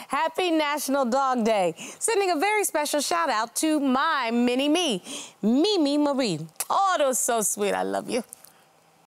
Happy National Dog Day. Sending a very special shout out to my mini-me, Mimi Marie. Oh, that was so sweet. I love you.